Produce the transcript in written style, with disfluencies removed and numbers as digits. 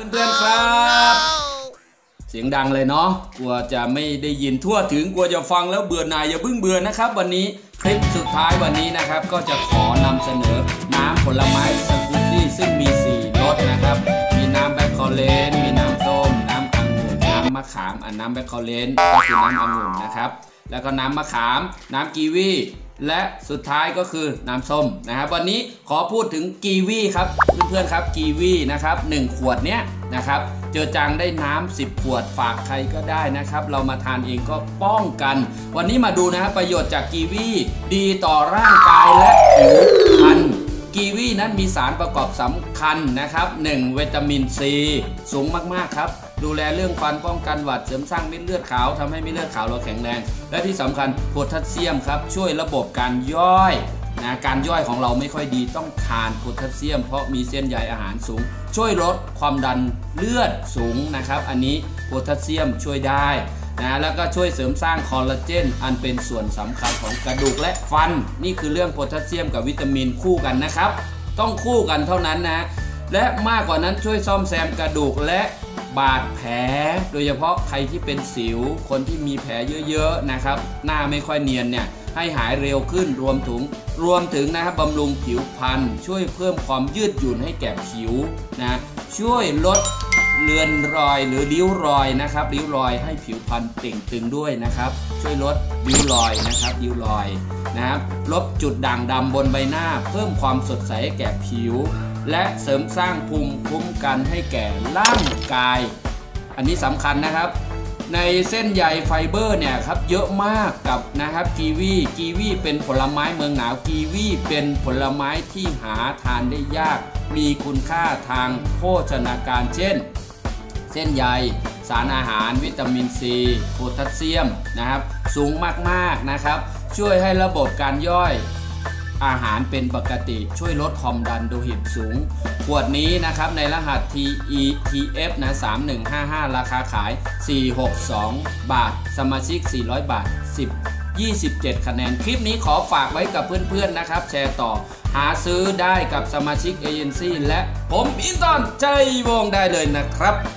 เพื่อนๆครับเสียงดังเลยเนาะกลัวจะไม่ได้ยินทั่วถึงกลัวจะฟังแล้วเบื่อหน่ายอย่าเพิ่งเบื่อนะครับวันนี้คลิปสุดท้ายวันนี้นะครับก็จะขอนำเสนอน้ำผลไม้สกูตี้ซึ่งมี4รสนะครับมีน้ำแบล็คคอเรนต์มีน้ำส้มน้ำองุ่นน้ำมะขามน้ำแบล็คคอเรนต์ก็คือน้ำองุ่นนะครับแล้วก็น้ำมะขามน้ำกีวีและสุดท้ายก็คือน้ำส้มนะครับวันนี้ขอพูดถึงกีวีครับเพื่อนๆครับกีวีนะครับ1ขวดเนี้ยนะครับเจอจังได้น้ำ10ขวดฝากใครก็ได้นะครับเรามาทานเองก็ป้องกันวันนี้มาดูนะครับประโยชน์จากกีวีดีต่อร่างกายและผิวพรรณกีวีนั้นมีสารประกอบสำคัญนะครับ1วิตามินซีสูงมากๆครับดูแลเรื่องฟันป้องกันหวัดเสริมสร้างเม็ดเลือดขาวทำให้เม็ดเลือดขาวเราแข็งแรงและที่สำคัญโพแทสเซียมครับช่วยระบบการย่อยการย่อยของเราไม่ค่อยดีต้องทานโพแทสเซียมเพราะมีเส้นใยอาหารสูงช่วยลดความดันเลือดสูงนะครับอันนี้โพแทสเซียมช่วยได้แล้วก็ช่วยเสริมสร้างคอลลาเจนอันเป็นส่วนสำคัญของกระดูกและฟันนี่คือเรื่องโพแทสเซียมกับวิตามินคู่กันนะครับต้องคู่กันเท่านั้นนะและมากกว่านั้นช่วยซ่อมแซมกระดูกและบาดแผลโดยเฉพาะใครที่เป็นสิวคนที่มีแผลเยอะๆนะครับหน้าไม่ค่อยเนียนเนี่ยให้หายเร็วขึ้นรวมถึงนะครับบำรุงผิวพรรณช่วยเพิ่มความยืดหยุ่นให้แก่ผิวนะช่วยลดเลือนรอยหรือริ้วรอยนะครับริ้วรอยให้ผิวพรรณเต่งตึงด้วยนะครับช่วยลดริ้วรอยนะครับริ้วรอยนะครับลบจุดด่างดำบนใบหน้าเพิ่มความสดใสให้แก่ผิวและเสริมสร้างภูมิคุ้มกันให้แก่ร่างกายอันนี้สำคัญนะครับในเส้นใยไฟเบอร์เนี่ยครับเยอะมากกับนะครับกีวีเป็นผลไม้เมืองหนาวกีวีเป็นผลไม้ที่หาทานได้ยากมีคุณค่าทางโภชนาการเช่นเส้นใยสารอาหารวิตามินซีโพแทสเซียมนะครับสูงมากๆนะครับช่วยให้ระบบการย่อยอาหารเป็นปกติช่วยลดความดันโลหิตสูงขวดนี้นะครับในรหัส TETF นะ3155ราคาขาย462 บาทสมาชิก400 บาท27 คะแนนคลิปนี้ขอฝากไว้กับเพื่อนๆนะครับแชร์ต่อหาซื้อได้กับสมาชิกเอเจนซี่และผมอินตอนใจวงได้เลยนะครับ